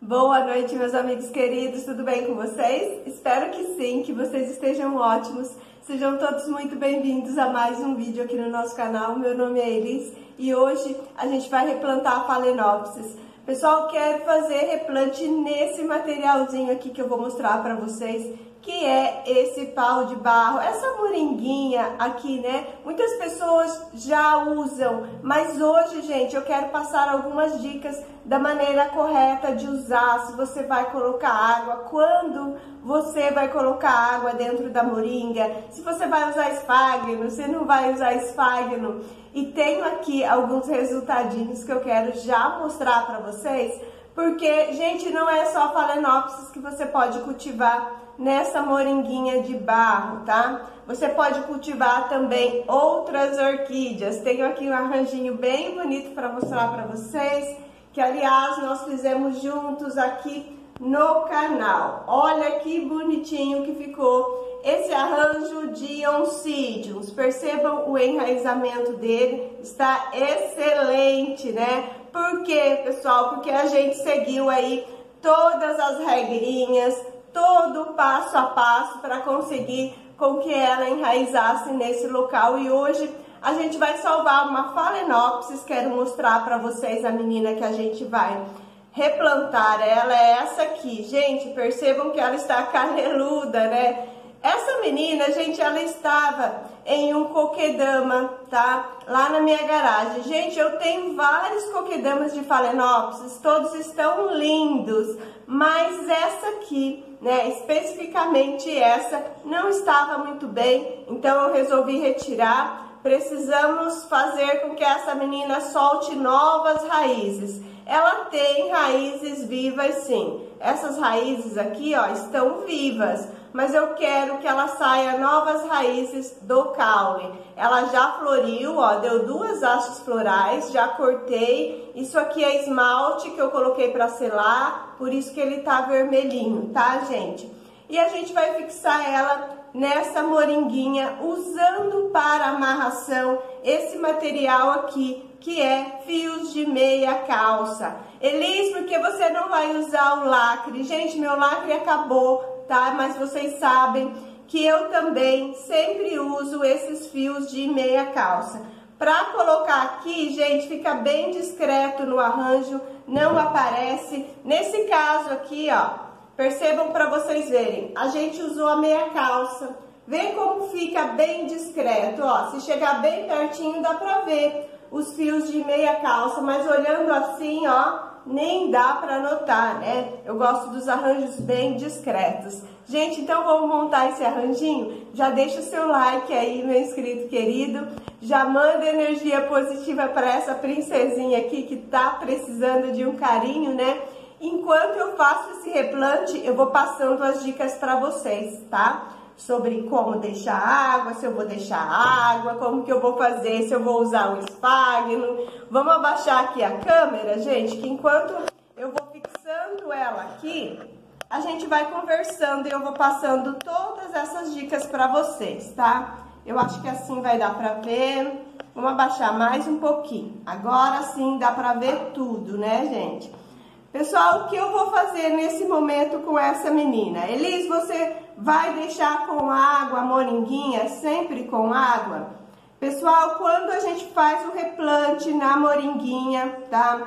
Boa noite, meus amigos queridos, tudo bem com vocês? Espero que sim, que vocês estejam ótimos. Sejam todos muito bem-vindos a mais um vídeo aqui no nosso canal. Meu nome é Elis e hoje a gente vai replantar a Phalaenopsis. Pessoal, quero fazer replante nesse materialzinho aqui que eu vou mostrar para vocês, que é esse pau de barro, essa moringuinha aqui, né? Muitas pessoas já usam, mas hoje, gente, eu quero passar algumas dicas da maneira correta de usar, se você vai colocar água, quando você vai colocar água dentro da moringa, se você vai usar esfagno, se não vai usar esfagno. E tenho aqui alguns resultadinhos que eu quero já mostrar para vocês, porque, gente, não é só a Phalaenopsis que você pode cultivar nessa moringuinha de barro, tá? Você pode cultivar também outras orquídeas. Tenho aqui um arranjinho bem bonito para mostrar para vocês, que aliás nós fizemos juntos aqui no canal. Olha que bonitinho que ficou esse arranjo de Oncidiums. Percebam o enraizamento dele, está excelente, né? Por quê, pessoal? Porque a gente seguiu aí todas as regrinhas, todo o passo a passo para conseguir com que ela enraizasse nesse local. E hoje a gente vai salvar uma Phalaenopsis. Quero mostrar para vocês a menina que a gente vai replantar. Ela é essa aqui, gente, percebam que ela está caneluda, né? Essa menina, gente, ela estava em um coquedama, tá? Lá na minha garagem. Gente, eu tenho vários coquedamas de Phalaenopsis, todos estão lindos, mas essa aqui, né, especificamente essa, não estava muito bem, então eu resolvi retirar. Precisamos fazer com que essa menina solte novas raízes. Ela tem raízes vivas, sim. Essas raízes aqui, ó, estão vivas, mas eu quero que ela saia novas raízes do caule. Ela já floriu, ó, deu 2 hastes florais, já cortei. Isso aqui é esmalte que eu coloquei para selar, por isso que ele tá vermelhinho, tá, gente? E a gente vai fixar ela nessa moringuinha usando para amarração esse material aqui, que é fios de meia calça. Elis, porque você não vai usar o lacre? Gente, meu lacre acabou, tá? Mas vocês sabem que eu também sempre uso esses fios de meia calça. Para colocar aqui, gente, fica bem discreto no arranjo, não aparece. Nesse caso aqui, ó, percebam para vocês verem, a gente usou a meia calça. Vê como fica bem discreto, ó. Se chegar bem pertinho dá para ver os fios de meia calça, mas olhando assim, ó, nem dá para notar, né? Eu gosto dos arranjos bem discretos. Gente, então vamos montar esse arranjinho? Já deixa o seu like aí, meu inscrito querido. Já manda energia positiva para essa princesinha aqui que tá precisando de um carinho, né? Enquanto eu faço esse replante, eu vou passando as dicas para vocês, tá? Sobre como deixar água, se eu vou deixar água, como que eu vou fazer, se eu vou usar o esfagno. Vamos abaixar aqui a câmera, gente, que enquanto eu vou fixando ela aqui, a gente vai conversando e eu vou passando todas essas dicas para vocês, tá? Eu acho que assim vai dar para ver. Vamos abaixar mais um pouquinho. Agora sim dá para ver tudo, né, gente? Pessoal, o que eu vou fazer nesse momento com essa menina? Elis, você vai deixar com água a moringuinha, sempre com água? Pessoal, quando a gente faz o replante na moringuinha, tá?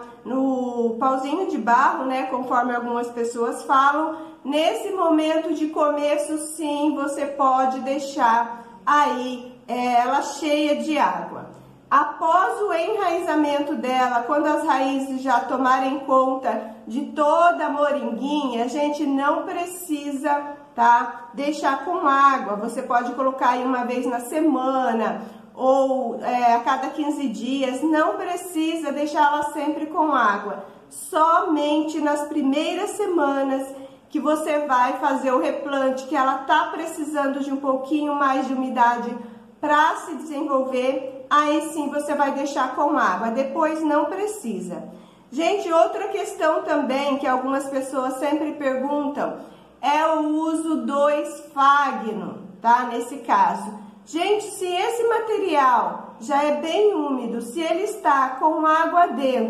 No pauzinho de barro, né? Conforme algumas pessoas falam, nesse momento de começo, sim, você pode deixar aí ela cheia de água. Após o enraizamento dela, quando as raízes já tomarem conta de toda a moringuinha, a gente não precisa, tá, deixar com água. Você pode colocar aí uma vez na semana ou a cada 15 dias. Não precisa deixá-la sempre com água. Somente nas primeiras semanas que você vai fazer o replante, que ela tá precisando de um pouquinho mais de umidade para se desenvolver, aí sim você vai deixar com água, depois não precisa. Gente, outra questão também que algumas pessoas sempre perguntam é o uso do esfagno, tá? Nesse caso. Gente, se esse material já é bem úmido, se ele está com água dentro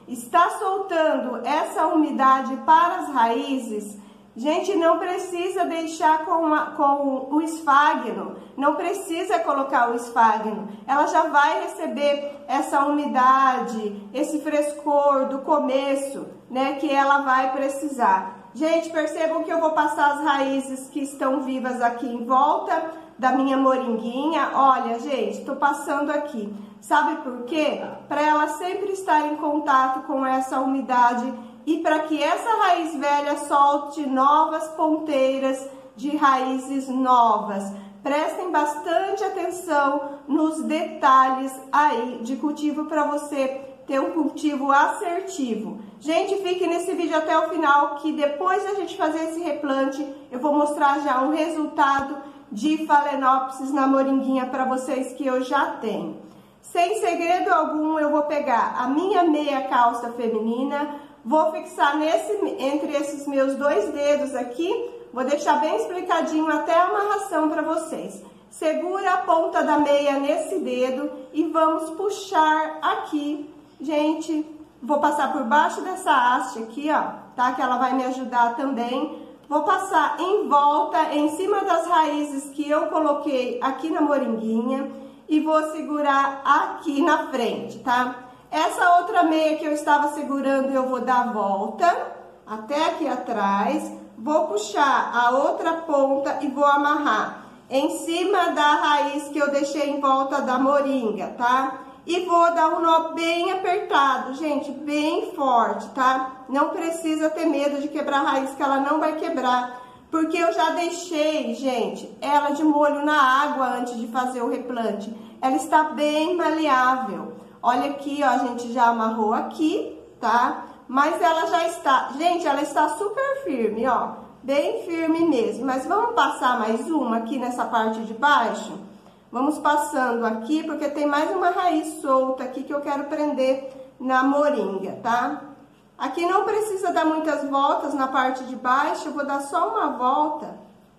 está soltando essa umidade para as raízes, gente, não precisa deixar com o esfagno, não precisa colocar o esfagno. Ela já vai receber essa umidade, esse frescor do começo, né, que ela vai precisar. Gente, percebam que eu vou passar as raízes que estão vivas aqui em volta da minha moringuinha. Olha, gente, tô passando aqui. Sabe por quê? Para ela sempre estar em contato com essa umidade e para que essa raiz velha solte novas ponteiras de raízes novas. Prestem bastante atenção nos detalhes aí de cultivo para você ter um cultivo assertivo. Gente, fique nesse vídeo até o final, que depois da gente fazer esse replante, eu vou mostrar já um resultado de Phalaenopsis na moringuinha para vocês que eu já tenho. Sem segredo algum, eu vou pegar a minha meia calça feminina, vou fixar entre esses meus dois dedos aqui, vou deixar bem explicadinho até a amarração para vocês. Segura a ponta da meia nesse dedo e vamos puxar aqui. Gente, vou passar por baixo dessa haste aqui, ó, tá? Que ela vai me ajudar também. Vou passar em volta, em cima das raízes que eu coloquei aqui na moringuinha e vou segurar aqui na frente, tá? Essa outra meia que eu estava segurando, eu vou dar a volta até aqui atrás, vou puxar a outra ponta e vou amarrar em cima da raiz que eu deixei em volta da moringa, tá? E vou dar um nó bem apertado, gente, bem forte, tá? Não precisa ter medo de quebrar a raiz, que ela não vai quebrar. Porque eu já deixei, gente, ela de molho na água antes de fazer o replante. Ela está bem maleável. Olha aqui, ó, a gente já amarrou aqui, tá? Mas ela já está, gente, ela está super firme, ó. Bem firme mesmo. Mas vamos passar mais uma aqui nessa parte de baixo? Vamos passando aqui, porque tem mais uma raiz solta aqui que eu quero prender na moringa, tá? Aqui não precisa dar muitas voltas na parte de baixo, eu vou dar só uma volta.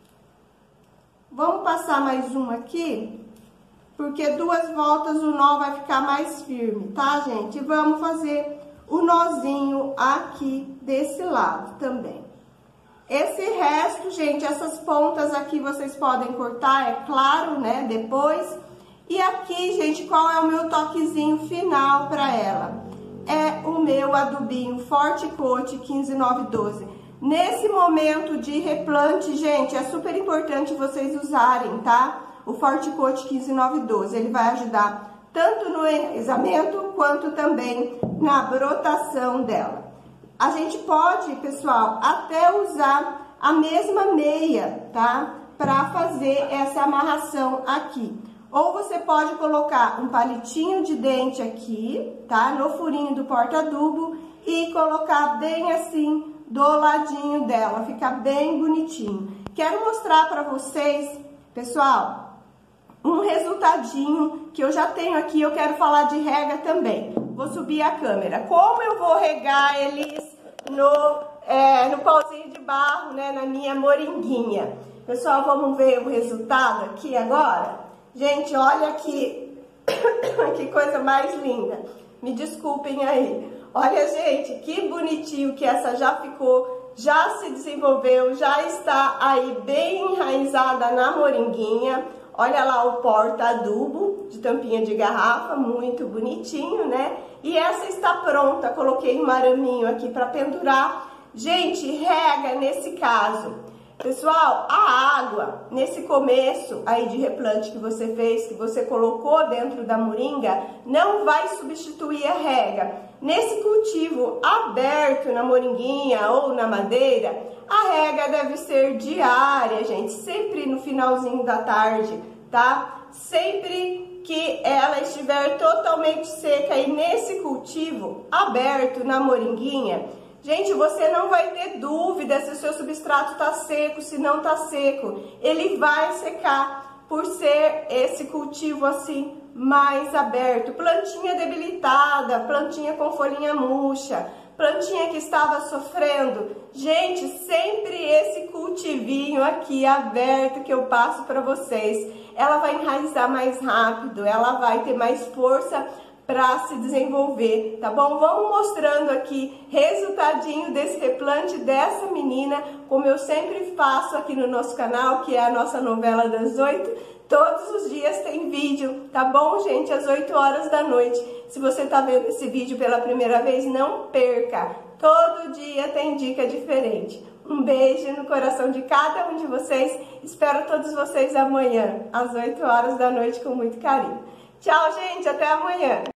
Vamos passar mais uma aqui, porque 2 voltas o nó vai ficar mais firme, tá, gente? E vamos fazer o nozinho aqui desse lado também. Esse resto, gente, essas pontas aqui vocês podem cortar, é claro, né, depois. E aqui, gente, qual é o meu toquezinho final para ela? É o meu adubinho Forte Coat 15912. Nesse momento de replante, gente, é super importante vocês usarem, tá? O Forte Coat 15912, ele vai ajudar tanto no enraizamento quanto também na brotação dela. A gente pode, pessoal, até usar a mesma meia, tá? Para fazer essa amarração aqui. Ou você pode colocar um palitinho de dente aqui, tá? No furinho do porta-adubo e colocar bem assim do ladinho dela, fica bem bonitinho. Quero mostrar para vocês, pessoal, um resultadinho que eu já tenho aqui. Eu quero falar de rega também. Vou subir a câmera. Como eu vou regar eles no pauzinho de barro, né, na minha moringuinha. Pessoal, vamos ver o resultado aqui agora? Gente, olha aqui, que coisa mais linda. Me desculpem aí. Olha, gente, que bonitinho que essa já ficou, já se desenvolveu, já está aí bem enraizada na moringuinha. Olha lá o porta-adubo de tampinha de garrafa, muito bonitinho, né? E essa está pronta, coloquei um araminho aqui para pendurar. Gente, rega nesse caso. Pessoal, a água, nesse começo aí de replante que você fez, que você colocou dentro da moringa, não vai substituir a rega. Nesse cultivo aberto na moringuinha ou na madeira, a rega deve ser diária, gente, sempre no finalzinho da tarde, tá? Sempre que ela estiver totalmente seca. E nesse cultivo aberto na moringuinha, gente, você não vai ter dúvida se o seu substrato está seco, se não está seco. Ele vai secar por ser esse cultivo assim mais aberto. Plantinha debilitada, plantinha com folhinha murcha, plantinha que estava sofrendo. Gente, sempre esse cultivinho aqui aberto que eu passo para vocês, ela vai enraizar mais rápido, ela vai ter mais força para se desenvolver, tá bom? Vamos mostrando aqui resultadinho desse replante dessa menina, como eu sempre faço aqui no nosso canal, que é a nossa novela das 8. Todos os dias tem vídeo, tá bom, gente? Às 8 horas da noite. Se você tá vendo esse vídeo pela primeira vez, não perca. Todo dia tem dica diferente. Um beijo no coração de cada um de vocês. Espero todos vocês amanhã, às 8 horas da noite, com muito carinho. Tchau, gente. Até amanhã.